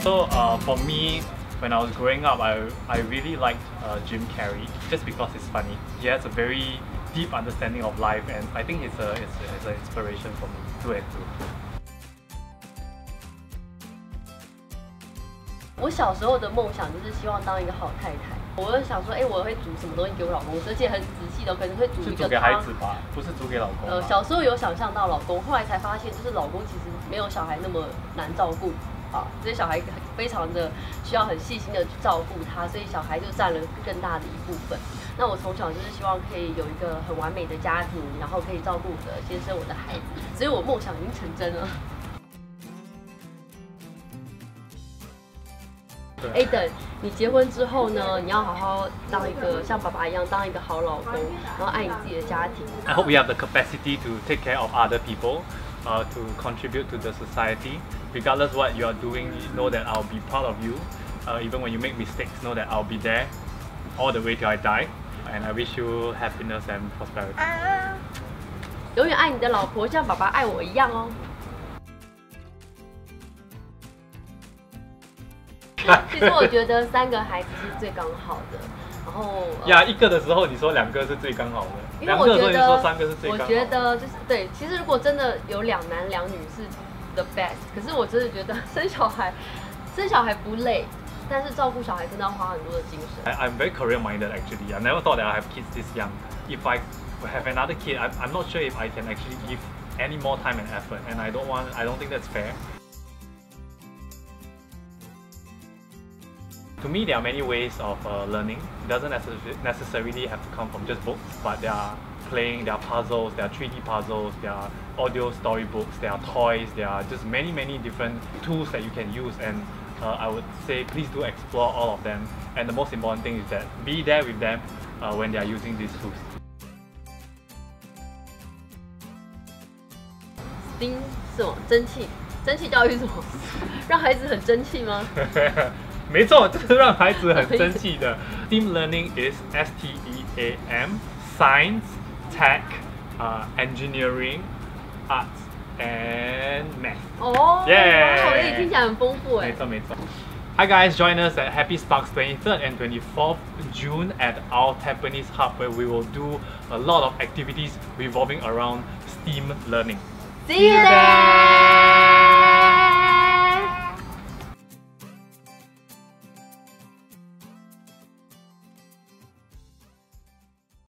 So for me, when I was growing up, I really liked Jim Carrey just because it's funny. He has a very deep understanding of life, and I think it's an inspiration for me through and through. 我小时候的梦想就是希望当一个好太太。我就想说，我会煮什么东西给我老公吃，而且很仔细的，可能会煮一个汤。是煮给孩子吧，不是煮给老公。小时候有想象到老公，后来才发现，就是老公其实没有小孩那么难照顾啊，这些小孩非常的需要很细心的去照顾他，所以小孩就占了更大的一部分。那我从小就是希望可以有一个很完美的家庭，然后可以照顾我的先生、我的孩子，所以我梦想已经成真了。 等你结婚之后呢，你要好好当一个像爸爸一样，当一个好老公，然后爱你自己的家庭。 I hope we have the capacity to take care of other people, to contribute to the society. Regardless what you are doing, know that I'll be proud of you. Even when you make mistakes, know that I'll be there all the way till I die. And I wish you happiness and prosperity. 永远爱你的老婆，像爸爸爱我一样哦。 其实我觉得3个孩子是最刚好的，然后呀，一个的时候你说2个是最刚好的， 因为我觉得说3个是最刚好的。 我觉得就是对，其实如果真的有2男2女是 the best， 可是我真的觉得生小孩不累，但是照顾小孩真的要花很多的精神。 I'm very career minded actually. I never thought that I have kids this young. If I have another kid, I'm not sure if I can actually give any more time and effort, and I don't think that's fair. To me, there are many ways of learning. It doesn't necessarily have to come from just books, but there are playing, there are puzzles, there are 3D puzzles, there are audio storybooks, there are toys, there are just many different tools that you can use, and I would say please do explore all of them. And the most important thing is that be there with them when they are using these tools. STEAM 是什么？蒸汽？蒸汽教育是什么？让孩子很争气吗？ 没错，就是让孩子很争气的。STEAM learning is STEAM, science, tech, engineering, arts, and math. 哦，耶，听起来很丰富哎。 没错。Hi guys, join us at Happy Sparks 23rd and 24th June at Our Tampines Hub, where we will do a lot of activities revolving around STEAM learning. See you there!